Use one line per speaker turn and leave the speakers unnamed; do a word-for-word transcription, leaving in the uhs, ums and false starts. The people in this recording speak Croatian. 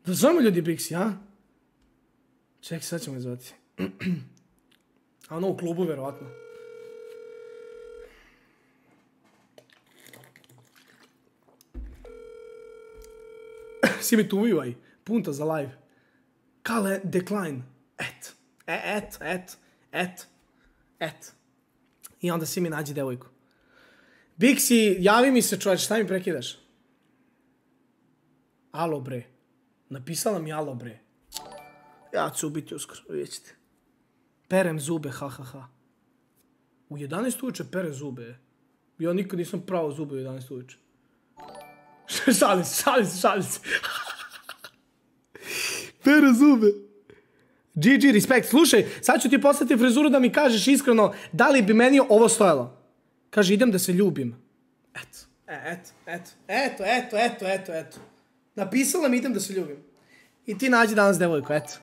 Da zovemo ljudi Bixi, a? Čekaj, sad ćemo je zvati. A ono u klubu, vjerovatno. Si mi tu uvivaj. Punta za live. Kale, decline. Et. E, et, et, et, et. I onda si mi nađi devojku. Bixi, javi mi se, čovječ, šta mi prekidaš? Alo, bre. Napisala mi alo, bre. Ja ću ubiti uskoro, vidjet ćete. Perem zube, ha, ha, ha. U jedanaest uveče pere zube. Ja nikad nisam pravo zube u jedanaest uveče. Šalim se, šalim se, šalim se. Pere zube. G G, respekt. Slušaj, sad ću ti poslati frizuru da mi kažeš iskreno da li bi meni ovo stojalo. Kaže, idem da se ljubim. Eto, eto, eto, eto, eto, eto, eto, eto. Napisala mi idem da se ljubim. I ti nađi danas devojku, eto.